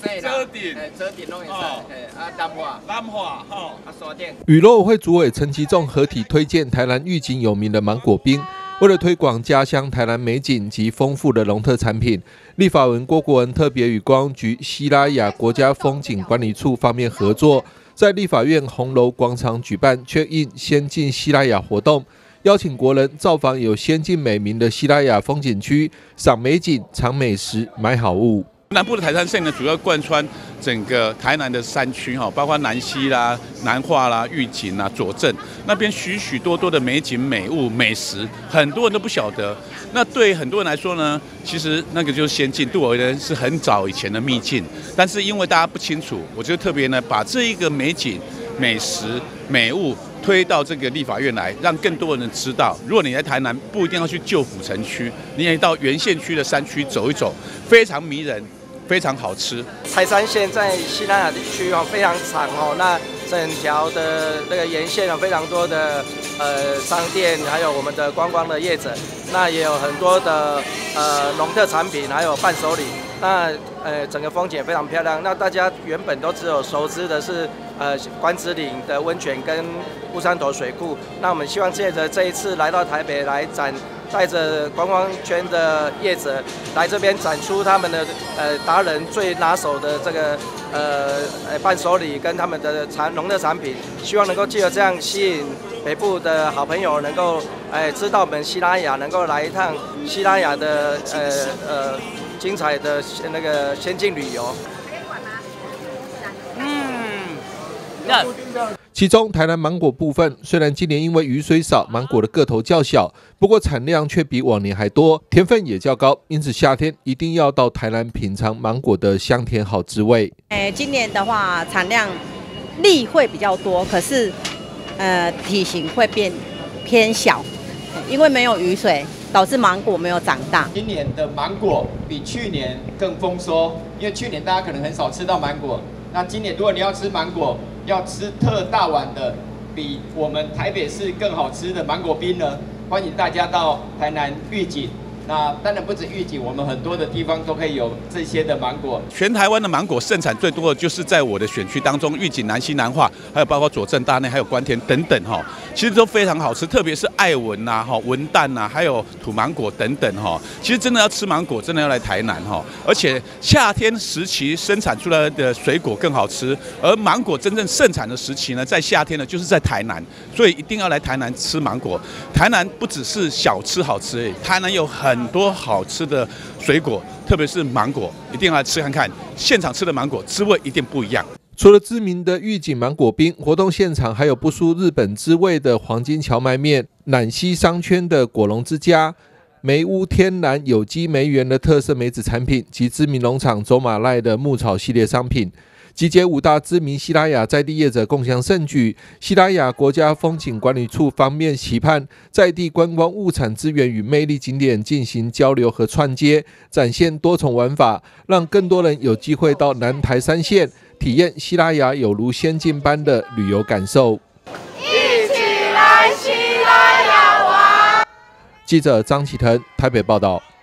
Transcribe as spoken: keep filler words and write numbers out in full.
遮顶，遮顶拢会使，啊南化，南化，吼，啊山顶。 与农委会主委陈其仲合体推荐台南玉井有名的芒果冰。为了推广家乡台南美景及丰富的农特产品，立法委员郭国文特别与观光局西拉雅国家风景管理处方面合作，在立法院红楼广场举办 check in 先进西拉雅活动，邀请国人造访有先进美名的西拉雅风景区，赏美景、尝美食、买好物。 南部的台山线呢，主要贯穿整个台南的山区哈，包括南溪啦、南化啦、玉井啦、左镇那边许许多多的美景、美物、美食，很多人都不晓得。那对很多人来说呢，其实那个就是先进，对我而言是很早以前的秘境。但是因为大家不清楚，我就特别呢把这一个美景、美食、美物推到这个立法院来，让更多人知道。如果你在台南，不一定要去旧府城区，你也到原县区的山区走一走，非常迷人。非常好吃。 台山线在西南亚地区哦非常长哦，那整条的那个沿线有非常多的呃商店，还有我们的观光的业者，那也有很多的呃农特产品，还有伴手礼。那呃整个风景也非常漂亮。那大家原本都只有熟知的是呃关子岭的温泉跟乌山头水库，那我们希望借着这一次来到台北来展。带着观光圈的业者来这边展出他们的呃达人最拿手的这个呃呃伴手礼跟他们的产农特产品，希望能够借由这样吸引北部的好朋友能够哎知道我们西拉雅，能够来一趟西拉雅的呃呃精彩的那个先进旅游。 嗯，那。其中，台南芒果部分虽然今年因为雨水少，芒果的个头较小，不过产量却比往年还多，甜分也较高，因此夏天一定要到台南品尝芒果的香甜好滋味。 哎，今年的话产量粒会比较多，可是呃体型会变偏小，因为没有雨水，导致芒果没有长大。 今年的芒果比去年更丰收，因为去年大家可能很少吃到芒果，那今年如果你要吃芒果，要吃特大碗的，比我们台北市更好吃的芒果冰呢，欢迎大家到台南玉井。那当然不止玉井，我们很多的地方都可以有这些的芒果。 全台湾的芒果盛产最多的就是在我的选区当中，玉井、南溪、南化，还有包括左镇、大内，还有关田等等哈，其实都非常好吃。特别是爱文呐、哈文旦呐，还有土芒果等等哈，其实真的要吃芒果，真的要来台南哈。而且夏天时期生产出来的水果更好吃，而芒果真正盛产的时期呢，在夏天呢，就是在台南，所以一定要来台南吃芒果。台南不只是小吃好吃而已，台南有很很多好吃的水果，特别是芒果，一定要来吃看看。现场吃的芒果滋味一定不一样。 除了知名的玉井芒果冰，活动现场还有不输日本滋味的黄金荞麦面、南溪商圈的果农之家、梅屋天然有机梅园的特色梅子产品及知名农场走马赖的牧草系列商品。集结五大知名西拉雅在地业者共襄盛举，西拉雅国家风景管理处方面期盼在地观光物产资源与魅力景点进行交流和串接，展现多重玩法，让更多人有机会到南台三线体验西拉雅有如仙境般的旅游感受。 一起来西拉雅玩！ 记者张启腾台北报道。